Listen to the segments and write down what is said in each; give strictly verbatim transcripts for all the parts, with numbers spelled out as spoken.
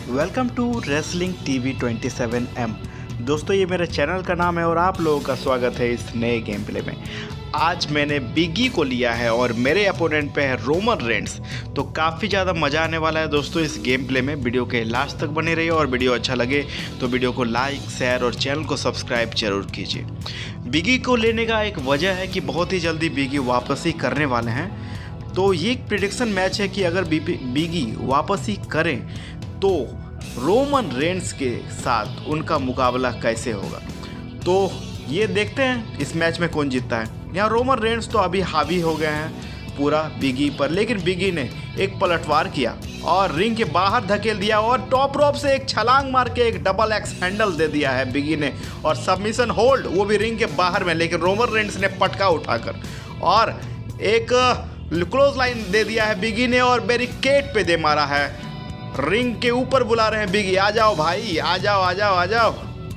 Welcome to wrestling TV twenty seven M. दोस्तों, ये मेरे चैनल का नाम है और आप लोगों का स्वागत है इस नए गेम प्ले में। आज मैंने बिगी को लिया है और मेरे अपोनेंट पे है रोमन रेंस। तो काफ़ी ज़्यादा मज़ा आने वाला है दोस्तों इस गेम प्ले में। वीडियो के लास्ट तक बने रहिए और वीडियो अच्छा लगे तो वीडियो को लाइक, शेयर और चैनल को सब्सक्राइब जरूर कीजिए। बिगी को लेने का एक वजह है कि बहुत ही जल्दी बिगी वापसी करने वाले हैं। तो ये एक प्रेडिक्शन मैच है कि अगर बिगी वापसी करें तो रोमन रेंस के साथ उनका मुकाबला कैसे होगा। तो ये देखते हैं इस मैच में कौन जीतता है। यहाँ रोमन रेंस तो अभी हावी हो गए हैं पूरा बिगी पर, लेकिन बिगी ने एक पलटवार किया और रिंग के बाहर धकेल दिया और टॉप रोप से एक छलांग मार के एक डबल एक्स हैंडल दे दिया है बिगी ने, और सबमिशन होल्ड वो भी रिंग के बाहर में, लेकिन रोमन रेंस ने पटका उठाकर और एक क्लोज लाइन दे दिया है बिगी ने और बैरिकेड पे दे मारा है। रिंग के ऊपर बुला रहे हैं बिगी, आ जाओ भाई, आ जाओ आ जाओ आ जाओ।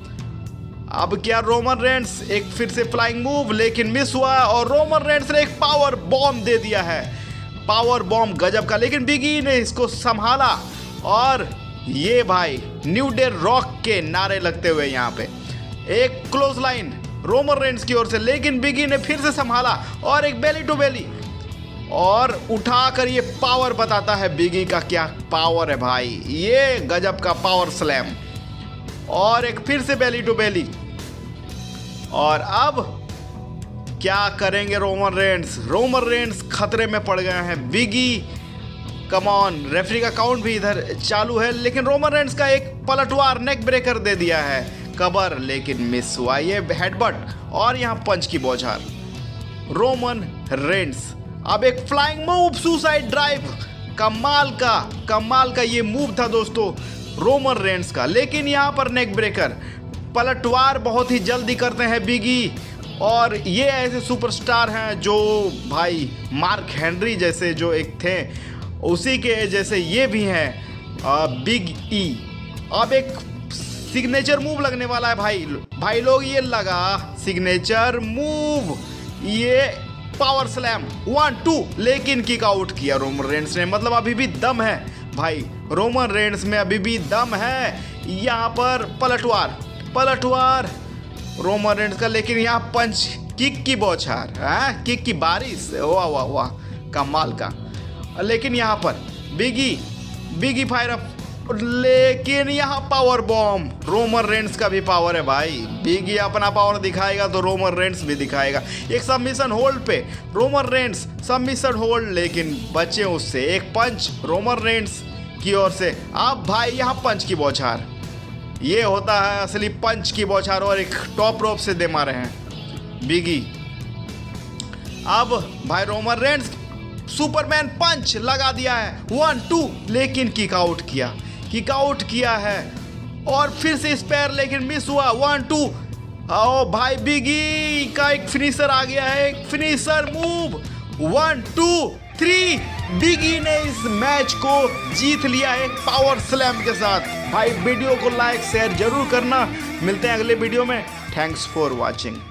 अब क्या रोमन रेंस एक फिर से फ्लाइंग मूव, लेकिन मिस हुआ और रोमन रेंस ने एक पावर बॉम्ब दे दिया है, पावर बॉम्ब गजब का, लेकिन बिगी ने इसको संभाला और ये भाई न्यू डे रॉक के नारे लगते हुए यहाँ पे एक क्लोज लाइन रोमन रेंस की ओर से, लेकिन बिगी ने फिर से संभाला और एक बेली टू बेली और उठाकर ये पावर बताता है बिगी का क्या पावर है भाई। ये गजब का पावर स्लैम और एक फिर से बेली टू बेली। और अब क्या करेंगे रोमन रेंस। रोमन रेंस खतरे में पड़ गए हैं। बिगी कम ऑन, रेफरी का काउंट भी इधर चालू है, लेकिन रोमन रेंस का एक पलटवार नेक ब्रेकर दे दिया है कबर, लेकिन मिस हुआ ये हेडबट और यहाँ पंच की बौछार। रोमन रेंस अब एक फ्लाइंग मूव, सुसाइड ड्राइव, कमाल का कमाल का ये मूव था दोस्तों रोमन रेंस का, लेकिन यहाँ पर नेक ब्रेकर पलटवार बहुत ही जल्दी करते हैं बिगी। और ये ऐसे सुपरस्टार हैं जो भाई मार्क हेनरी जैसे जो एक थे उसी के जैसे ये भी हैं बिग ई। अब एक सिग्नेचर मूव लगने वाला है भाई भाई लोग, ये लगा सिग्नेचर मूव, ये पावर स्लैम वन टू, लेकिन किक आउट किया रोमन रेंस ने। मतलब अभी भी दम है भाई, रोमन रेंस में अभी भी दम है। यहाँ पर पलटवार पलटवार रोमन रेंस का, लेकिन यहाँ पंच, किक की बौछार, हाँ किक की बारिश, वाह वाह वाह कमाल का। लेकिन यहाँ पर बिगी बिगी फायर अप, लेकिन यहाँ पावर बॉम्ब, रोमन रेंस का भी पावर है भाई। बिगी अपना पावर दिखाएगा तो रोमन रेंस भी दिखाएगा। एक सबमिशन होल्ड पे रोमन रेंस, सबमिशन होल्ड, लेकिन बचे उससे एक पंच रोमन रेंस की ओर से। अब भाई यहाँ पंच की बौछार, ये होता है असली पंच की बौछार, और एक टॉप रोप से दे मारे हैं बिगी। अब भाई रोमन रेंस सुपरमैन पंच लगा दिया है वन टू, लेकिन किक आउट किया किक आउट किया है और फिर से स्पेयर, लेकिन मिस हुआ वन टू। आओ भाई बिगी का एक फिनिशर आ गया है, एक finisher move, one two three. Big E ने इस मैच को जीत लिया है पावर स्लैम के साथ। भाई वीडियो को लाइक शेयर जरूर करना। मिलते हैं अगले वीडियो में। Thanks for watching.